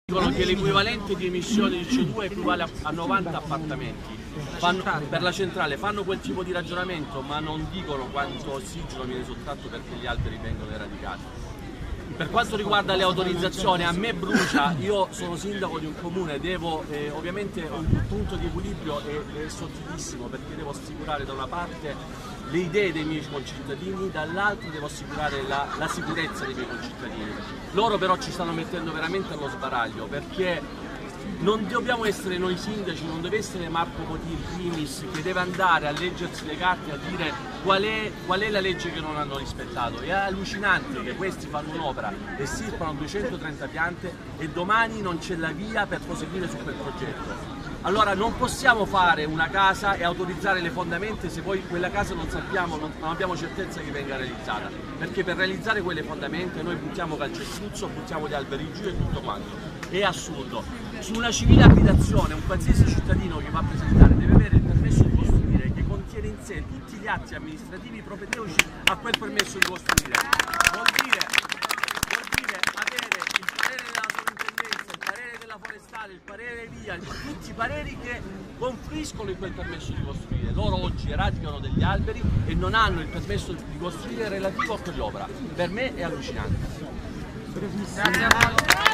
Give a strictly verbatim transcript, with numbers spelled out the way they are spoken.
Dicono che l'equivalente di emissioni di C O due equivale a novanta appartamenti. Fanno, per la centrale fanno quel tipo di ragionamento, ma non dicono quanto ossigeno viene sottratto perché gli alberi vengono eradicati. Per quanto riguarda le autorizzazioni, a me brucia, io sono sindaco di un comune, devo eh, ovviamente un punto di equilibrio è, è sottilissimo, perché devo assicurare da una parte le idee dei miei concittadini, dall'altra devo assicurare la, la sicurezza dei miei concittadini. Loro però ci stanno mettendo veramente allo sbaraglio, perché non dobbiamo essere noi sindaci, non deve essere Marco Poti in primis che deve andare a leggersi le carte e a dire qual è, qual è la legge che non hanno rispettato. È allucinante che questi fanno un'opera, estirpano duecentotrenta piante e domani non c'è la via per proseguire su quel progetto. Allora non possiamo fare una casa e autorizzare le fondamenta se poi quella casa non sappiamo, non, non abbiamo certezza che venga realizzata, perché per realizzare quelle fondamenta noi buttiamo calcestruzzo, buttiamo gli alberi giù e tutto quanto. È assurdo. Su una civile abitazione un qualsiasi cittadino che va a presentare deve avere il permesso di costruire che contiene in sé tutti gli atti amministrativi propedeutici a quel permesso di costruire. Vuol dire, vuol dire avere il parere della sovrintendenza, il parere della forestale, il parere via, tutti i pareri che confluiscono in quel permesso di costruire. Loro oggi eradicano degli alberi e non hanno il permesso di costruire relativo a quell'opera. Per me è allucinante. Grazie a voi.